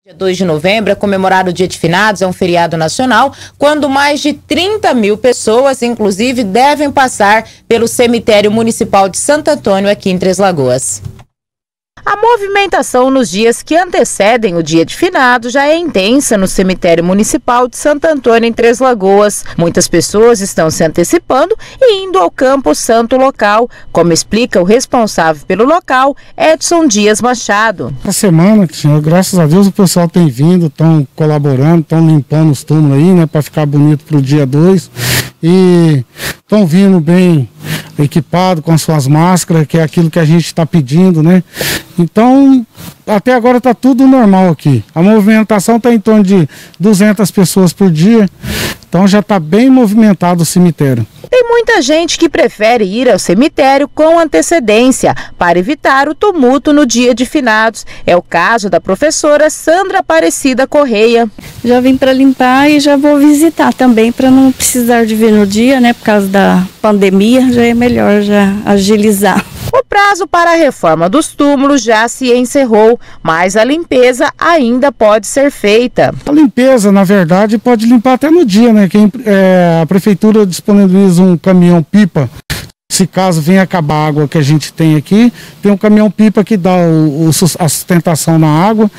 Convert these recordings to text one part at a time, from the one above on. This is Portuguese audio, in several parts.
Dia 2 de novembro é comemorado o Dia de Finados, é um feriado nacional, quando mais de 30 mil pessoas, inclusive, devem passar pelo cemitério municipal de Santo Antônio, aqui em Três Lagoas. A movimentação nos dias que antecedem o Dia de Finados já é intensa no cemitério municipal de Santo Antônio, em Três Lagoas. Muitas pessoas estão se antecipando e indo ao Campo Santo local, como explica o responsável pelo local, Edson Dias Machado. Essa semana, graças a Deus, o pessoal tem vindo, estão colaborando, estão limpando os túmulos aí, né, para ficar bonito para o dia 2. E estão vindo bem equipado com as suas máscaras, que é aquilo que a gente está pedindo, né? Então, até agora está tudo normal aqui. A movimentação está em torno de 200 pessoas por dia, então já está bem movimentado o cemitério. Tem muita gente que prefere ir ao cemitério com antecedência para evitar o tumulto no Dia de Finados. É o caso da professora Sandra Aparecida Correia. Já vim para limpar e já vou visitar também para não precisar de vir no dia, né? Por causa da pandemia, já é melhor já agilizar. O prazo para a reforma dos túmulos já se encerrou, mas a limpeza ainda pode ser feita. A limpeza, na verdade, pode limpar até no dia, né? A prefeitura disponibiliza um caminhão-pipa. Se caso venha acabar a água que a gente tem aqui, tem um caminhão-pipa que dá a sustentação na água.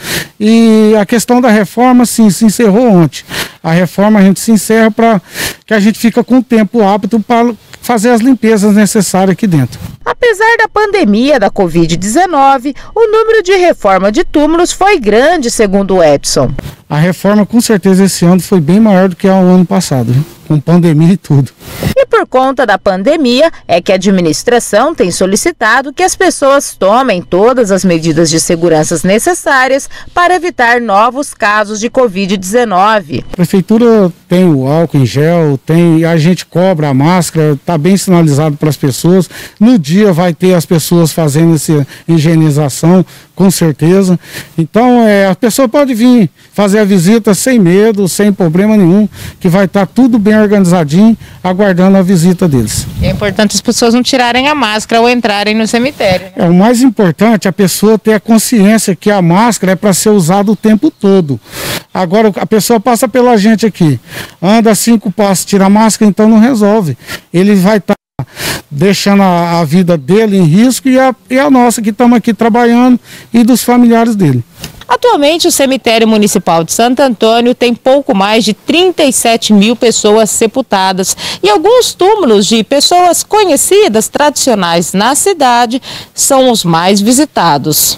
E a questão da reforma, sim, se encerrou ontem. A reforma a gente se encerra para que a gente fica com tempo apto para fazer as limpezas necessárias aqui dentro. Apesar da pandemia da Covid-19, o número de reforma de túmulos foi grande, segundo o Edson. A reforma, com certeza, esse ano foi bem maior do que o ano passado, viu? Com pandemia e tudo. E por conta da pandemia, é que a administração tem solicitado que as pessoas tomem todas as medidas de segurança necessárias para evitar novos casos de Covid-19. A prefeitura tem o álcool em gel, a gente cobra a máscara, está bem sinalizado para as pessoas. No dia vai ter as pessoas fazendo essa higienização, com certeza. Então, a pessoa pode vir fazer a visita sem medo, sem problema nenhum, que vai estar tudo bem organizadinho, aguardando a visita deles. É importante as pessoas não tirarem a máscara ao entrarem no cemitério, né? O mais importante é a pessoa ter a consciência que a máscara é para ser usada o tempo todo. Agora, a pessoa passa pela gente aqui, anda 5 passos, tira a máscara, então não resolve. Ele vai estar deixando a vida dele em risco e a nossa, que estamos aqui trabalhando, e dos familiares dele. Atualmente, o cemitério municipal de Santo Antônio tem pouco mais de 37 mil pessoas sepultadas e alguns túmulos de pessoas conhecidas, tradicionais na cidade, são os mais visitados.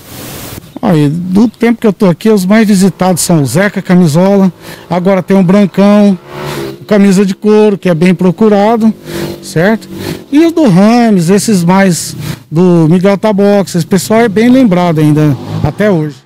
Aí, do tempo que eu estou aqui, os mais visitados são o Zeca Camisola, agora tem o Brancão, camisa de couro, que é bem procurado, certo? E o do Rames, esses mais do Miguel Tabox, esse pessoal é bem lembrado ainda, até hoje.